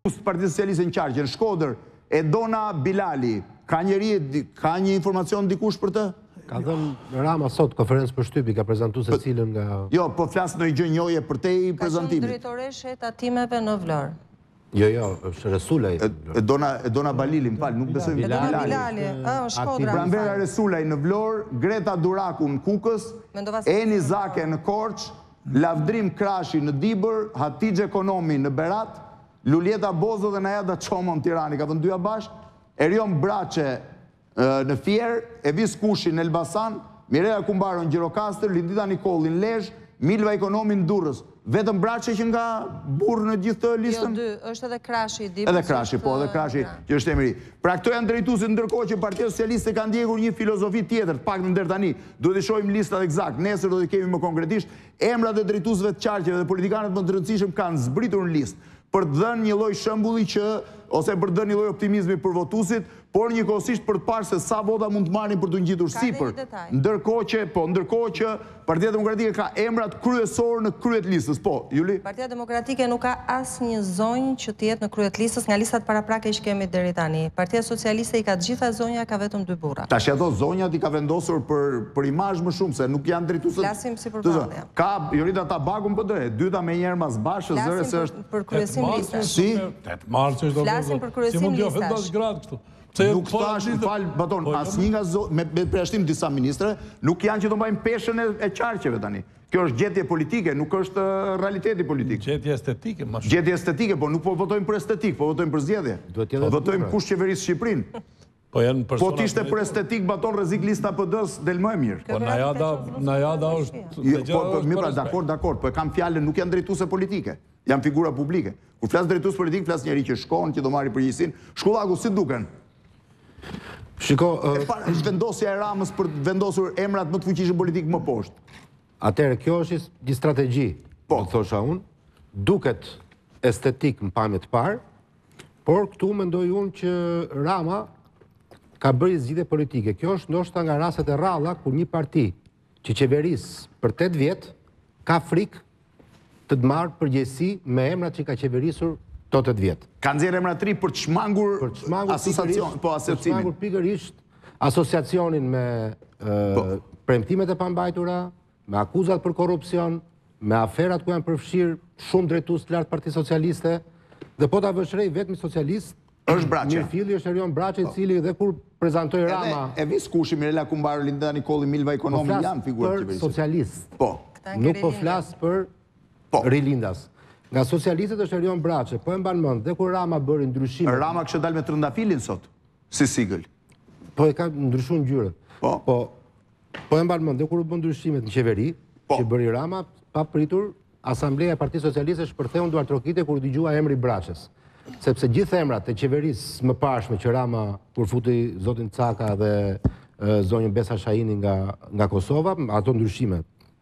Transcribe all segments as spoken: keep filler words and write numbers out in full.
Partisë Socialiste në Qarqe, në Shkodër, Edona Bilali, ka njëri, ka një informacion dikush për të? Ka dhënë Rama sot konferencë për shtypi, ka prezentu se cilën nga... Jo, po flasë në i gjë njoje për te i prezentimit. Ka qenë drejtoreshe e tatimeve në Vlorë. Jo, jo, është Resulaj. Edona Balili, më falë, nuk besojmë Edona Bilali. Bilali, Shkodra. Pranvera Resulaj në Vlorë, Greta Duraku në Kukës, Eni Zake në Korç, Lavdrim Krashi në Dibër, Hatixhe Ekonomi në Berat, Luljeta Bozo dhe Najada Çomo në Tirani, ka thënë dyja bashkë, Erion Braçe në Fjerë, Evis Kushi në Elbasan, Mireja Kumbaro në Gjirokastër, Lindita Nikolli në Lezhë, Milva Ekonomi në Durrës. Vetëm Braçe që nga burë në gjithë të listën? Jo, dy, është edhe Krashi. Edhe Krashi, po, edhe Krashi që është emri. Pra këto janë drejtuesit ndërkohë që Partia Socialiste ka ndjekur një filozofi tjetër, pak në ndër tani. Duhet të shohim listat eksakt, nesër do të kemi më konkretisht. Emrat e drejtuesve të qarqeve dhe politikanët më të rëndësishëm kanë zbritur në listë për të dhënë një lloj shembulli që ose për të dhënë një lloj optimizmi për votuesit, por njëkohësisht për të parë se sa vota mund të marrin për të ngjitur sipër. Ndërkohë që, po, ndërkohë që Partia Demokratike ka emrat kryesor në kryet listës. Po, Juli? Partia Demokratike nuk ka asnjë zonjë që të jetë në kryet listës nga listat paraprake që kemi deri tani. Partia Socialiste i ka të gjitha zonja, ka vetëm dy burra. Tash ato zonjat i ka vendosur për për imazh më shumë se nuk janë drejtuesë. Flasim si për vallë. Ka Jorita Tabakun po dhe, dyta me një herë mas bashkë, zëre se është për kryesim listash. Si? tetë mars është do. Flasim për kryesim listash. Nuk thash, falë, baton, asë një nga zonë, me përjashtim disa ministre, nuk janë që të mbajnë peshën e qarqeve tani. Kjo është gjetje politike, nuk është realiteti politik. Gjetje estetike, ma shumë. Gjetje estetike, po nuk po votojmë për estetik, po votojmë për zgjedhje. Votojmë kush qeverisë Shqipërinë. Po t'ishte për estetik, baton rrezik lista P D-s del më e mirë. Po Najada është... Mirë, dakord, dakord, po e kam fjalën, nuk janë drejtuese politike, janë figura publike. Kur flas drejtues politik, flas njëri që shkon, që do marrë përgjegjësinë. Shkullaku, si duken? Shiko... është vendosja e Ramës për të vendosur emrat më të fuqishëm politik më poshtë. Atëherë, kjo është një strategji, do të thosha unë, duket estetik në pamje të parë, por këtu mendoj unë që Rama ka bërë zgjidhje politike. Kjo është ndoshta nga rastet e rralla kur një parti që qeveris për tetë vjet ka frikë të të marrë përgjegjësi me emrat që ka qeverisur to tetë vjet. Ka nxjerrë emra të ri për të shmangur asociacion, po asociacimin. Për të shmangur pikërisht asociacionin me premtimet e pambajtura, me akuzat për korrupsion, me aferat ku janë përfshirë shumë drejtues të lartë Partisë Socialiste, dhe po ta vësh re vetëm socialist është Braçe. Mirëfilli është Erion Braçe, i cili dhe kur prezantoi Rama... E vis kushi, Mirela Kumbaro, Lindita Nikolli, Milva Ekonomi, janë figurë qeverisë. Po flas për socialist. Po. Nuk po flas për rilindas. Nga socialistët është Erion Braçe, po e mban mend, dhe kur Rama bëri ndryshime... Rama kishte dalë me trëndafilin sot, si sigël. Po e ka ndryshuar ngjyrën. Po. Po, po e mban mend, dhe kur u bën ndryshimet në qeveri, që bëri Rama, pa pritur, Asambleja e Partisë Socialiste shpërtheu Duart Trokite kur dëgjua emri Braçes. Sepse gjithë emrat e qeverisë më pashme që Rama kur futi zotin Caka dhe zonjën Besa Shahini nga Kosova, ato ndryshime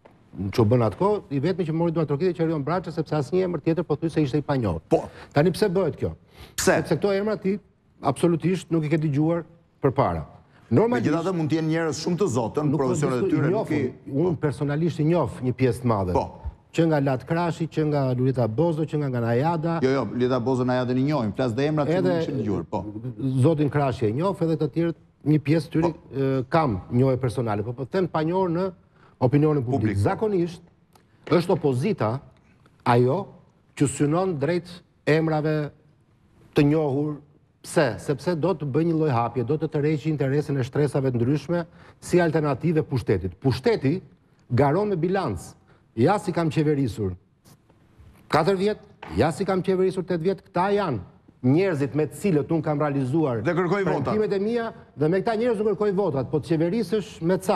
që bën atko, i vetmi që mori Duart Trokite që Erion Braçe, sepse asnjë emër tjetër po thuaj se ishte i panjohur. Po. Tani pse bëhet kjo? Pse? Sepse këto emra ti absolutisht nuk i ke dëgjuar përpara. Megjithatë mund të jenë njerëz shumë të zotën, profesionet e tyre nuk i... Unë personalisht i njoh një pjesë të madhe. Po. Që nga Lat Krashi, që nga Lulita Bozo, që nga nga Najada. Jo, jo, Lulita Bozo Najada i njohim, flas dhe emrat që nuk ishin dëgjuar, po. Zotin Krashi e njoh, edhe të tjerë një pjesë tyre kam njohje personale, po po them pa njohur në opinionin publik. Zakonisht është opozita ajo që synon drejt emrave të njohur. Pse? Sepse do të bëjë një lloj hapje, do të tërheqë interesin e shtresave të ndryshme si alternative pushtetit. Pushteti garon me bilanc. Ja si kam qeverisur katër vjet, ja si kam qeverisur tetë vjet, këta janë njerëzit me të cilët unë kam realizuar dhe kërkoj votat. Premtimet e mia, dhe me këta njerëz nuk kërkoj votat, po të qeverisësh me ca.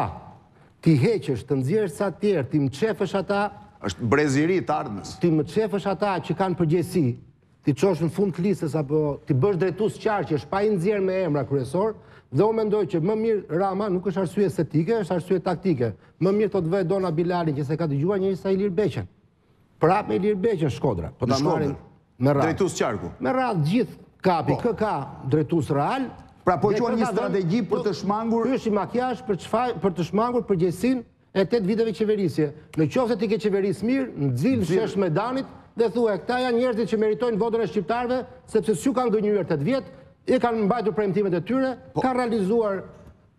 Ti heqësh, të nxjerrësh sa të tjerë, ti mçefësh ata, është breziri i të ardhmës. Ti mçefësh ata që kanë përgjegjësi, ti çosh në fund të listës apo ti bësh drejtues qarqesh pa i nxjerrë me emra kryesor, dhe unë mendoj që më mirë Rama nuk është arsye estetike, është arsye taktike. Më mirë të të vë Dona Bilalin që se ka dëgjuar njëri sa Ilir Beqen. Prapë me Ilir Beqen Shkodra. Po ta marrin me radhë. Drejtues qarku. Me radhë gjithë kapi, kë ka drejtues real. Pra po quan një strategji për të shmangur. Ky është i Makiazh për çfarë për të shmangur përgjegjësinë e tetë viteve qeverisje. Në qoftë se ti ke qeverisë mirë, nxil shesh Medanit dhe thua, këta janë njerëzit që meritojnë votën e shqiptarëve, sepse s'ju kanë gënjur të vjet, i kanë mbajtur premtimet e tyre, kanë realizuar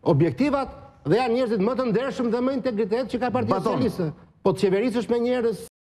objektivat dhe janë njerëzit më të ndershëm dhe më integritet që ka Partia Socialiste. Po të qeverisësh me njerëz